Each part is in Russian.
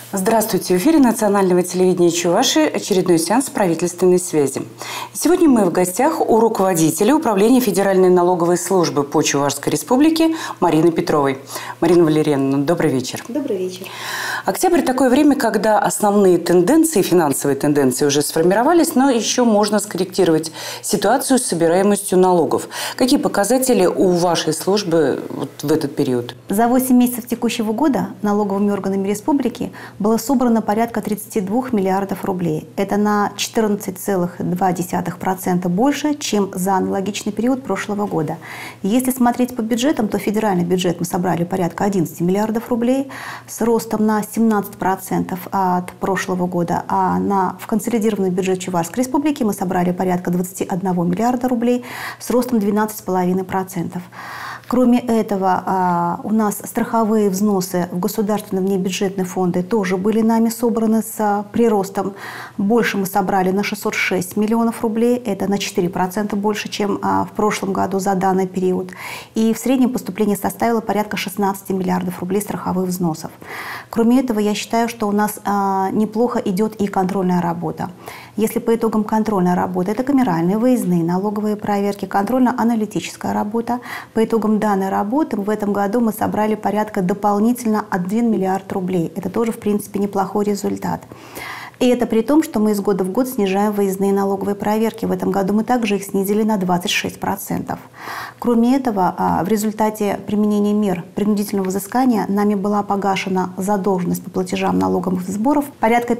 Здравствуйте! В эфире национального телевидения Чувашии очередной сеанс правительственной связи. Сегодня мы в гостях у руководителя Управления Федеральной налоговой службы по Чувашской республике Марины Петровой. Марина Валерьяновна, добрый вечер. Добрый вечер. Октябрь – такое время, когда основные тенденции, финансовые тенденции уже сформировались, но еще можно скорректировать ситуацию с собираемостью налогов. Какие показатели у вашей службы в этот период? За 8 месяцев текущего года налоговыми органами республики было собрано порядка 32 миллиардов рублей. Это на 14,2% больше, чем за аналогичный период прошлого года. Если смотреть по бюджетам, то федеральный бюджет мы собрали порядка 11 миллиардов рублей с ростом на 17% от прошлого года, а в консолидированный бюджет Чувашской республики мы собрали порядка 21 миллиарда рублей с ростом 12,5%. Кроме этого, у нас страховые взносы в государственные внебюджетные фонды тоже были нами собраны с приростом. Больше мы собрали на 606 миллионов рублей. Это на 4% больше, чем в прошлом году за данный период. И в среднем поступление составило порядка 16 миллиардов рублей страховых взносов. Кроме этого, я считаю, что у нас неплохо идет и контрольная работа. Если по итогам контрольной работы, это камеральные, выездные, налоговые проверки, контрольно-аналитическая работа, по итогам данной работы в этом году мы собрали порядка дополнительно 1 миллиард рублей. Это тоже, в принципе, неплохой результат. И это при том, что мы из года в год снижаем выездные налоговые проверки. В этом году мы также их снизили на 26%. Кроме этого, в результате применения мер принудительного взыскания нами была погашена задолженность по платежам налоговых сборов порядка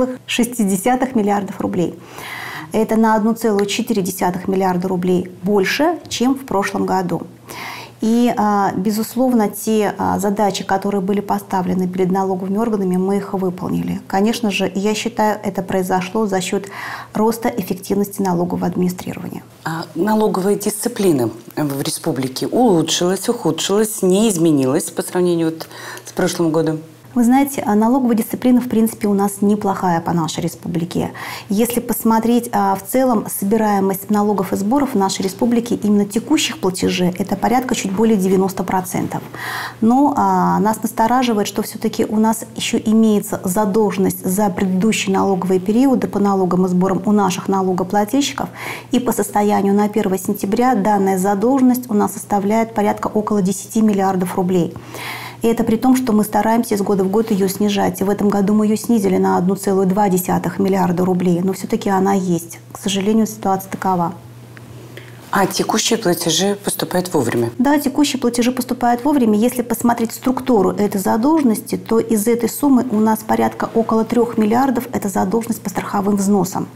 5,6 миллиардов рублей. Это на 1,4 миллиарда рублей больше, чем в прошлом году. И, безусловно, те задачи, которые были поставлены перед налоговыми органами, мы их выполнили. Конечно же, я считаю, это произошло за счет роста эффективности налогового администрирования. А налоговая дисциплина в республике улучшилась, ухудшилась, не изменилась по сравнению с прошлым годом? Вы знаете, налоговая дисциплина, в принципе, у нас неплохая по нашей республике. Если посмотреть в целом собираемость налогов и сборов в нашей республике, именно текущих платежей, это порядка чуть более 90%. Но нас настораживает, что все-таки у нас еще имеется задолженность за предыдущие налоговые периоды по налогам и сборам у наших налогоплательщиков. И по состоянию на 1 сентября данная задолженность у нас составляет порядка около 10 миллиардов рублей. И это при том, что мы стараемся из года в год ее снижать. И в этом году мы ее снизили на 1,2 миллиарда рублей. Но все-таки она есть. К сожалению, ситуация такова. А текущие платежи поступают вовремя? Да, текущие платежи поступают вовремя. Если посмотреть структуру этой задолженности, то из этой суммы у нас порядка около 3 миллиардов – это задолженность по страховым взносам.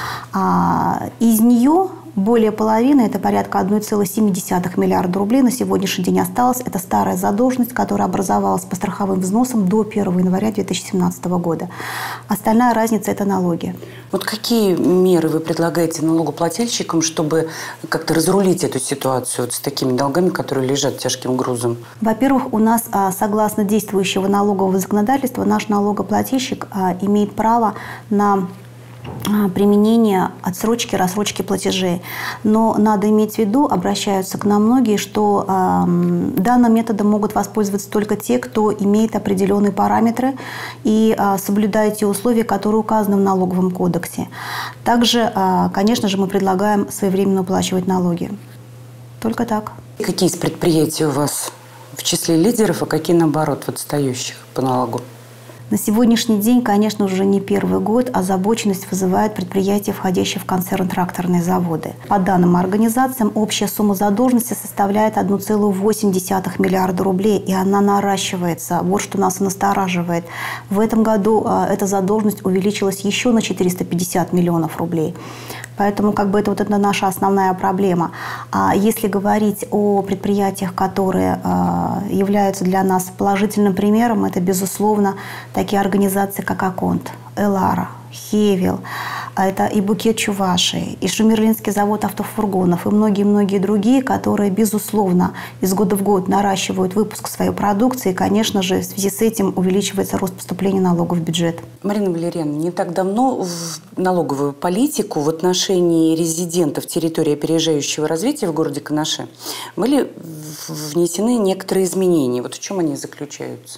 Из нее более половины, это порядка 1,7 миллиарда рублей на сегодняшний день осталось. Это старая задолженность, которая образовалась по страховым взносам до 1 января 2017 года. Остальная разница – это налоги. Вот какие меры вы предлагаете налогоплательщикам, чтобы как-то разрулить эту ситуацию с такими долгами, которые лежат тяжким грузом? Во-первых, у нас, согласно действующего налогового законодательства, наш налогоплательщик имеет право на применение отсрочки, рассрочки платежей. Но надо иметь в виду, обращаются к нам многие, что данным методом могут воспользоваться только те, кто имеет определенные параметры и соблюдает те условия, которые указаны в налоговом кодексе. Также, конечно же, мы предлагаем своевременно уплачивать налоги. Только так. Какие из предприятий у вас в числе лидеров, а какие, наоборот, отстающих по налогу? На сегодняшний день, конечно, уже не первый год озабоченность вызывает предприятия, входящие в концерн тракторные заводы. По данным организациям, общая сумма задолженности составляет 1,8 миллиарда рублей, и она наращивается. Вот что нас настораживает. В этом году эта задолженность увеличилась еще на 450 миллионов рублей. Поэтому это наша основная проблема. А если говорить о предприятиях, которые являются для нас положительным примером, это, безусловно, такие организации, как Аконт, Элара, Хевел, это и Букет Чувашии, и Шумерлинский завод автофургонов, и многие-многие другие, которые, безусловно, из года в год наращивают выпуск своей продукции. И, конечно же, в связи с этим увеличивается рост поступления налогов в бюджет. Марина Валерьяновна, не так давно в налоговую политику в отношении резидентов территории опережающего развития в городе Канаше были внесены некоторые изменения. Вот в чем они заключаются?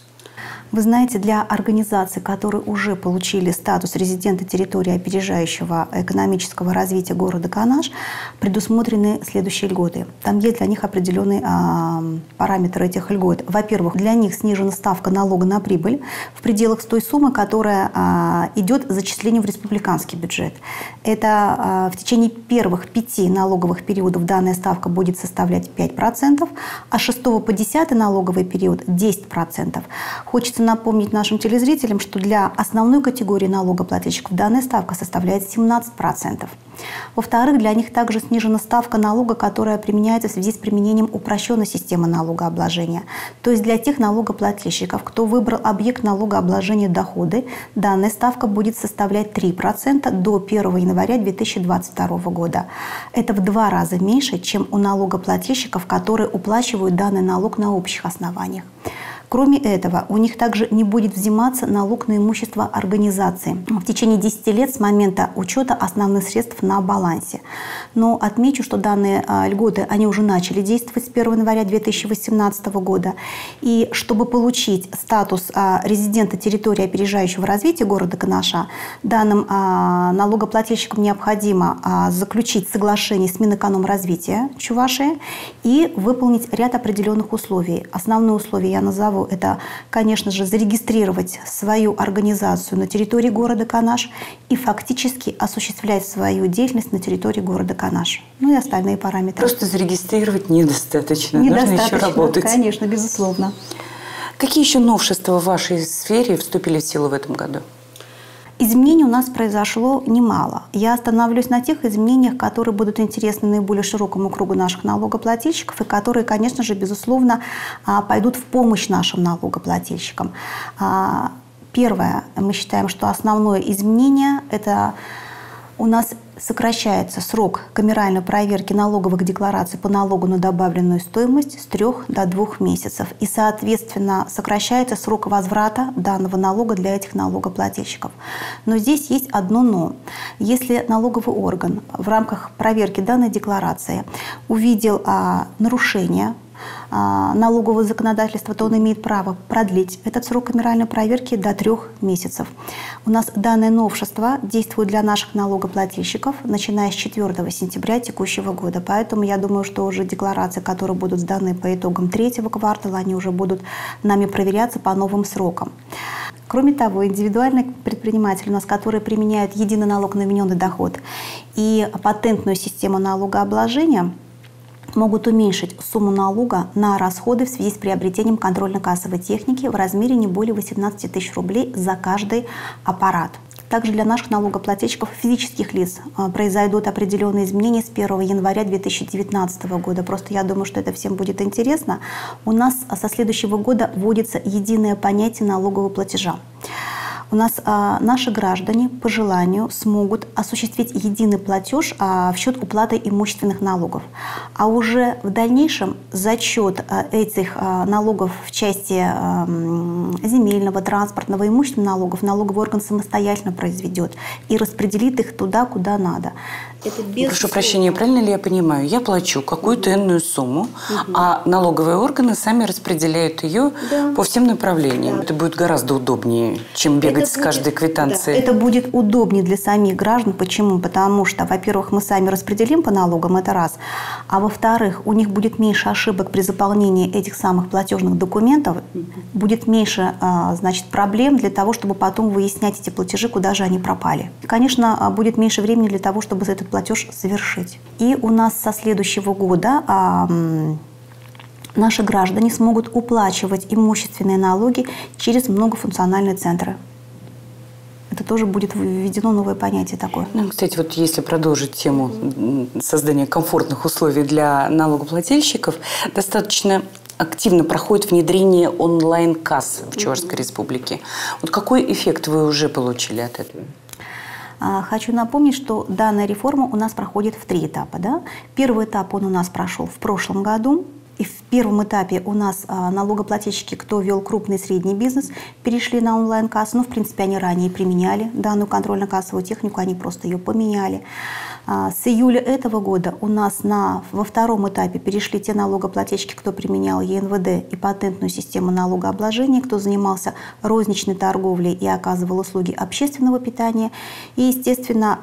Вы знаете, для организаций, которые уже получили статус резидента территории опережающего экономического развития города Канаш, предусмотрены следующие льготы. Там есть для них определенные параметры этих льгот. Во-первых, для них снижена ставка налога на прибыль в пределах той суммы, которая идет зачислению в республиканский бюджет. Это в течение первых 5 налоговых периодов данная ставка будет составлять 5%, а с 6 по 10 налоговый период 10%. Хочется напомнить нашим телезрителям, что для основной категории налогоплательщиков данная ставка составляет 17%. Во-вторых, для них также снижена ставка налога, которая применяется в связи с применением упрощенной системы налогообложения. То есть для тех налогоплательщиков, кто выбрал объект налогообложения доходы, данная ставка будет составлять 3% до 1 января 2022 года. Это в 2 раза меньше, чем у налогоплательщиков, которые уплачивают данный налог на общих основаниях. Кроме этого, у них также не будет взиматься налог на имущество организации в течение 10 лет с момента учета основных средств на балансе. Но отмечу, что данные льготы, они уже начали действовать с 1 января 2018 года. И чтобы получить статус резидента территории опережающего развития города Канаша, данным налогоплательщикам необходимо заключить соглашение с Минэкономразвития Чувашии и выполнить ряд определенных условий. Основные условия я назову. Это, конечно же, зарегистрировать свою организацию на территории города Канаш и фактически осуществлять свою деятельность на территории города Канаш. Ну и остальные параметры. Просто зарегистрировать недостаточно. Нужно еще работать. Конечно, безусловно. Какие еще новшества в вашей сфере вступили в силу в этом году? Изменений у нас произошло немало. Я остановлюсь на тех изменениях, которые будут интересны наиболее широкому кругу наших налогоплательщиков и которые, конечно же, безусловно, пойдут в помощь нашим налогоплательщикам. Первое, мы считаем, что основное изменение – это у нас сокращается срок камеральной проверки налоговых деклараций по налогу на добавленную стоимость с 3 до 2 месяцев. И, соответственно, сокращается срок возврата данного налога для этих налогоплательщиков. Но здесь есть одно «но». Если налоговый орган в рамках проверки данной декларации увидел нарушение налогового законодательства, то он имеет право продлить этот срок камеральной проверки до 3 месяцев. У нас данное новшество действует для наших налогоплательщиков, начиная с 4 сентября текущего года. Поэтому я думаю, что уже декларации, которые будут сданы по итогам 3-го квартала, они уже будут нами проверяться по новым срокам. Кроме того, индивидуальные предприниматели у нас, которые применяют единый налог на вмененный доход и патентную систему налогообложения, могут уменьшить сумму налога на расходы в связи с приобретением контрольно-кассовой техники в размере не более 18 тысяч рублей за каждый аппарат. Также для наших налогоплательщиков физических лиц произойдут определенные изменения с 1 января 2019 года. Просто я думаю, что это всем будет интересно. У нас со следующего года вводится единое понятие налогового платежа. У нас наши граждане по желанию смогут осуществить единый платеж в счет уплаты имущественных налогов. А уже в дальнейшем зачет этих налогов в части земельного, транспортного, имущественных налогов налоговый орган самостоятельно произведет и распределит их туда, куда надо. Прошу прощения, правильно ли я понимаю? Я плачу какую-то энную сумму, а налоговые органы сами распределяют ее по всем направлениям. Это будет гораздо удобнее, чем бегать с каждой квитанцией. Это будет удобнее для самих граждан. Почему? Потому что, во-первых, мы сами распределим по налогам, это раз. А во-вторых, у них будет меньше ошибок при заполнении этих самых платежных документов, будет меньше, значит, проблем для того, чтобы потом выяснять эти платежи, куда же они пропали. И, конечно, будет меньше времени для того, чтобы этот платеж совершить. И у нас со следующего года наши граждане смогут уплачивать имущественные налоги через многофункциональные центры. Это тоже будет введено новое понятие такое. Ну, кстати, вот если продолжить тему создания комфортных условий для налогоплательщиков, достаточно активно проходит внедрение онлайн-касс в Чувашской Республике. Вот какой эффект вы уже получили от этого? Хочу напомнить, что данная реформа у нас проходит в 3 этапа. Да? Первый этап он у нас прошел в прошлом году. И в первом этапе у нас налогоплательщики, кто вел крупный и средний бизнес, перешли на онлайн-кассу. Ну, в принципе, они ранее применяли данную контрольно-кассовую технику, они просто ее поменяли. С июля этого года у нас во втором этапе перешли те налогоплательщики, кто применял ЕНВД и патентную систему налогообложения, кто занимался розничной торговлей и оказывал услуги общественного питания, и, естественно,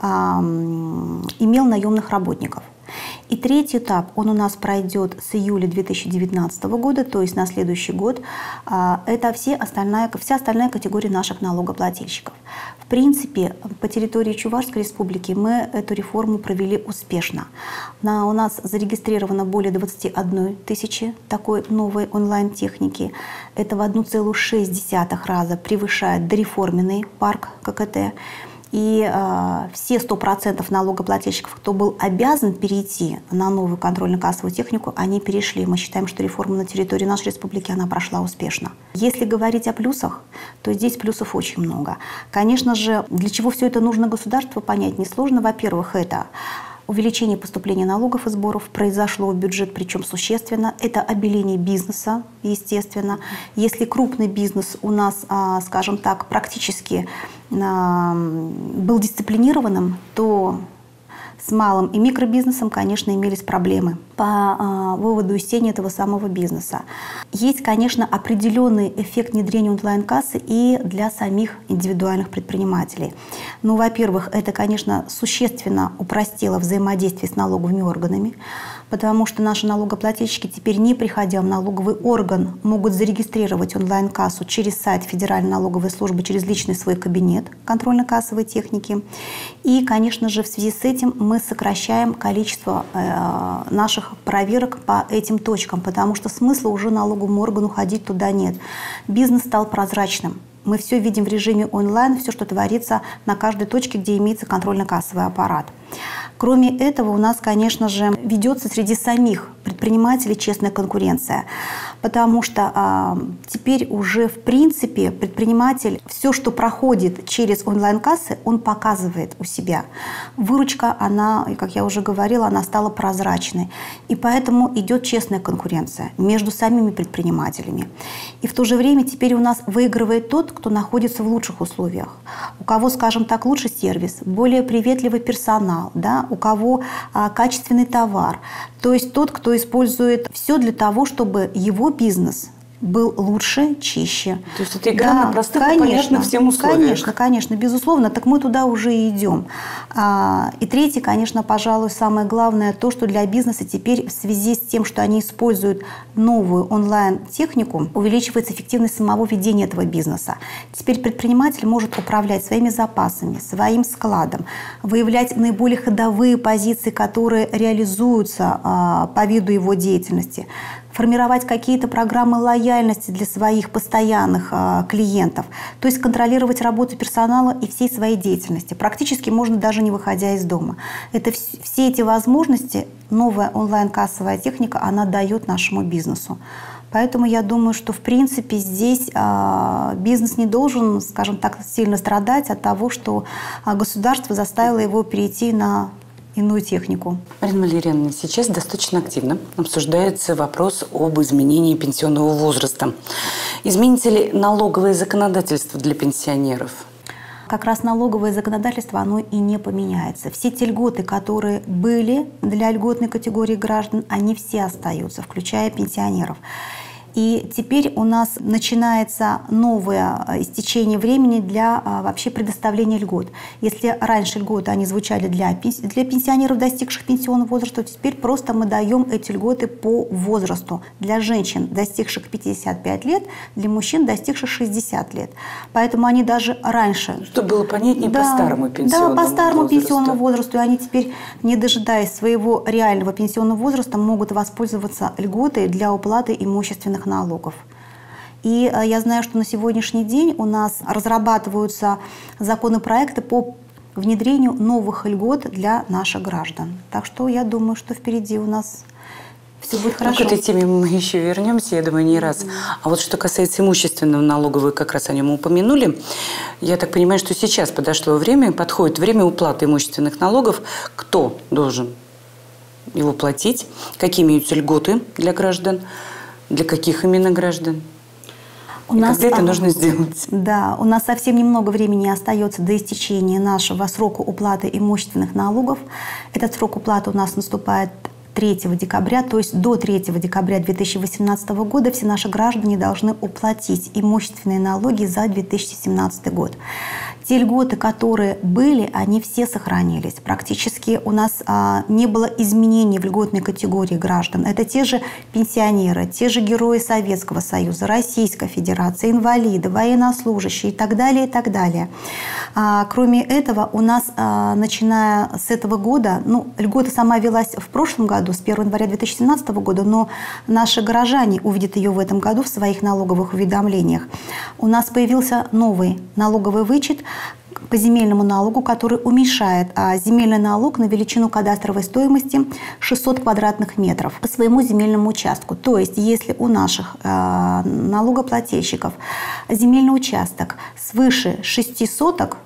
имел наемных работников. И третий этап, он у нас пройдет с июля 2019 года, то есть на следующий год. Это вся остальная категория наших налогоплательщиков. В принципе, по территории Чувашской Республики мы эту реформу провели успешно. У нас зарегистрировано более 21 тысячи такой новой онлайн-техники. Это в 1,6 раза превышает дореформенный парк ККТ. И все 100% налогоплательщиков, кто был обязан перейти на новую контрольно-кассовую технику, они перешли. Мы считаем, что реформа на территории нашей республики, она прошла успешно. Если говорить о плюсах, то здесь плюсов очень много. Конечно же, для чего все это нужно государству, понять несложно. Во-первых, это увеличение поступления налогов и сборов произошло в бюджет, причем существенно. Это обеление бизнеса, естественно. Если крупный бизнес у нас, скажем так, практически был дисциплинированным, то с малым и микробизнесом, конечно, имелись проблемы по выводу из тени этого самого бизнеса. Есть, конечно, определенный эффект внедрения онлайн-кассы и для самих индивидуальных предпринимателей. Ну, во-первых, это, конечно, существенно упростило взаимодействие с налоговыми органами, потому что наши налогоплательщики теперь, не приходя в налоговый орган, могут зарегистрировать онлайн-кассу через сайт Федеральной налоговой службы, через личный свой кабинет контрольно-кассовой техники. И, конечно же, в связи с этим мы сокращаем количество наших проверок по этим точкам, потому что смысла уже налоговому органу ходить туда нет. Бизнес стал прозрачным. Мы все видим в режиме онлайн, все, что творится на каждой точке, где имеется контрольно-кассовый аппарат. Кроме этого, у нас, конечно же, ведется среди самих предпринимателей честная конкуренция, потому что теперь уже, в принципе, предприниматель все, что проходит через онлайн-кассы, он показывает у себя. Выручка, она, как я уже говорила, она стала прозрачной. И поэтому идет честная конкуренция между самими предпринимателями. И в то же время теперь у нас выигрывает тот, кто находится в лучших условиях. У кого, скажем так, лучший сервис, более приветливый персонал, да, у кого качественный товар. То есть тот, кто использует все для того, чтобы его бизнес был лучше, чище. То есть это игра на простых и понятных всем условиях. Конечно, безусловно. Так мы туда уже и идем. И третье, конечно, пожалуй, самое главное, то, что для бизнеса теперь в связи с тем, что они используют новую онлайн-технику, увеличивается эффективность самого ведения этого бизнеса. Теперь предприниматель может управлять своими запасами, своим складом, выявлять наиболее ходовые позиции, которые реализуются по виду его деятельности, формировать какие-то программы лояльности для своих постоянных клиентов, то есть контролировать работу персонала и всей своей деятельности. Практически можно даже не выходя из дома. Все эти возможности новая онлайн-кассовая техника, она дает нашему бизнесу. Поэтому я думаю, что в принципе здесь бизнес не должен, скажем так, сильно страдать от того, что государство заставило его перейти на иную технику. Марина Валерьевна, сейчас достаточно активно обсуждается вопрос об изменении пенсионного возраста. Изменится ли налоговое законодательство для пенсионеров? Как раз налоговое законодательство, оно и не поменяется. Все те льготы, которые были для льготной категории граждан, они все остаются, включая пенсионеров. И теперь у нас начинается новое истечение времени для вообще предоставления льгот. Если раньше льготы они звучали для пенсионеров, достигших пенсионного возраста, то теперь просто мы даем эти льготы по возрасту. Для женщин, достигших 55 лет, для мужчин, достигших 60 лет. Поэтому они даже раньше... Чтобы было понятнее, по старому пенсионному возрасту. Да, по старому пенсионному возрасту. И они теперь, не дожидаясь своего реального пенсионного возраста, могут воспользоваться льготой для уплаты имущественных налогов. И я знаю, что на сегодняшний день у нас разрабатываются законопроекты по внедрению новых льгот для наших граждан. Так что я думаю, что впереди у нас все будет хорошо. К этой теме мы еще вернемся, я думаю, не раз. А вот что касается имущественного налога, вы как раз о нем упомянули. Я так понимаю, что сейчас подошло время, подходит время уплаты имущественных налогов. Кто должен его платить? Какие имеются льготы для граждан? Для каких именно граждан? Когда это нужно сделать? Да, у нас совсем немного времени остается до истечения нашего срока уплаты имущественных налогов. Этот срок уплаты у нас наступает 3 декабря, то есть до 3 декабря 2018 года все наши граждане должны уплатить имущественные налоги за 2017 год. Те льготы, которые были, они все сохранились. Практически у нас не было изменений в льготной категории граждан. Это те же пенсионеры, те же герои Советского Союза, Российской Федерации, инвалиды, военнослужащие и так далее, и так далее. Кроме этого, у нас, начиная с этого года, льгота сама велась в прошлом году, с 1 января 2017 года, но наши горожане увидят ее в этом году в своих налоговых уведомлениях. У нас появился новый налоговый вычет по земельному налогу, который уменьшает земельный налог на величину кадастровой стоимости 600 квадратных метров по своему земельному участку. То есть, если у наших налогоплательщиков земельный участок свыше 6 соток,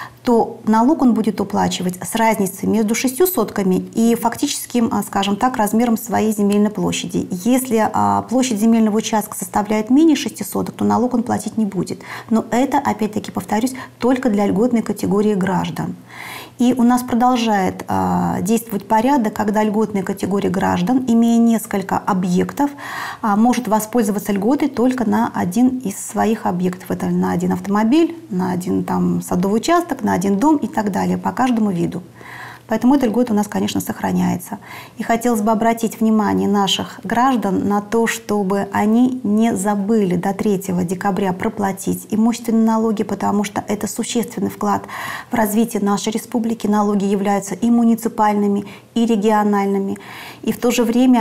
то налог он будет уплачивать с разницей между 6 сотками и фактическим, скажем так, размером своей земельной площади. Если площадь земельного участка составляет менее 6 соток, то налог он платить не будет. Но это, опять-таки, повторюсь, только для льготной категории граждан. И у нас продолжает действовать порядок, когда льготная категория граждан, имея несколько объектов, может воспользоваться льготой только на один из своих объектов. Это на один автомобиль, на один садовый участок, на один дом и так далее, по каждому виду. Поэтому эта льгота у нас, конечно, сохраняется. И хотелось бы обратить внимание наших граждан на то, чтобы они не забыли до 3 декабря проплатить имущественные налоги, потому что это существенный вклад в развитие нашей республики. Налоги являются и муниципальными, и региональными. И в то же время,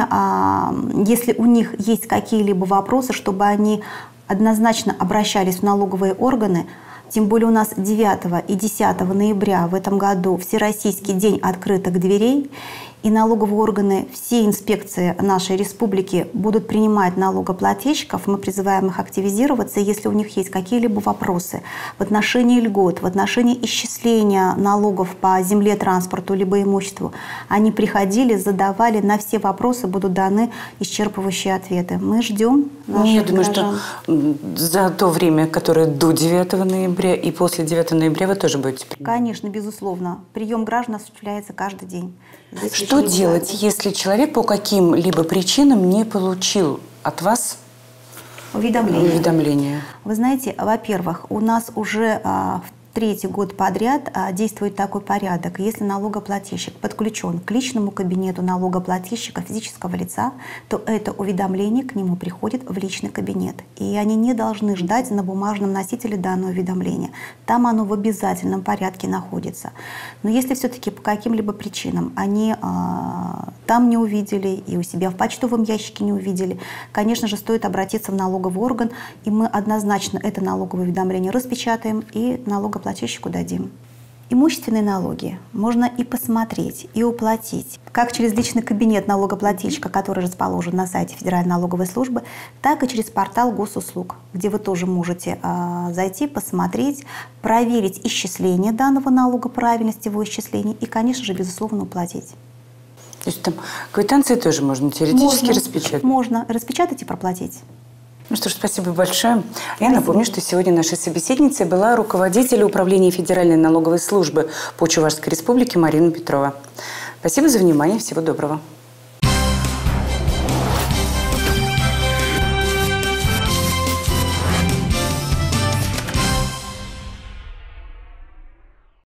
если у них есть какие-либо вопросы, чтобы они однозначно обращались в налоговые органы. Тем более у нас 9 и 10 ноября в этом году Всероссийский день открытых дверей. И налоговые органы, все инспекции нашей республики будут принимать налогоплательщиков. Мы призываем их активизироваться. Если у них есть какие-либо вопросы в отношении льгот, в отношении исчисления налогов по земле, транспорту либо имуществу, они приходили, задавали. На все вопросы будут даны исчерпывающие ответы. Мы ждем наших Я думаю, граждан. что за то время, которое до 9 ноября и после 9 ноября вы тоже будете принимать? Конечно, безусловно. Прием граждан осуществляется каждый день. Что делать, если человек по каким-либо причинам не получил от вас уведомление? Вы знаете, во-первых, у нас уже в 3-й год подряд действует такой порядок. Если налогоплательщик подключен к личному кабинету налогоплательщика физического лица, то это уведомление к нему приходит в личный кабинет. И они не должны ждать на бумажном носителе данное уведомление. Там оно в обязательном порядке находится. Но если все-таки по каким-либо причинам они там не увидели и у себя в почтовом ящике не увидели, конечно же, стоит обратиться в налоговый орган, и мы однозначно это налоговое уведомление распечатаем и налогоплательщику дадим. Имущественные налоги можно и посмотреть, и уплатить, как через личный кабинет налогоплательщика, который расположен на сайте Федеральной налоговой службы, так и через портал госуслуг, где вы тоже можете зайти, посмотреть, проверить исчисление данного налога, правильность его исчисления и, конечно же, безусловно, уплатить. То есть там квитанции тоже можно теоретически распечатать? Можно распечатать и проплатить. Ну что ж, спасибо большое. Я напомню, что сегодня нашей собеседницей была руководитель управления Федеральной налоговой службы по Чувашской республике Марина Петрова. Спасибо за внимание. Всего доброго.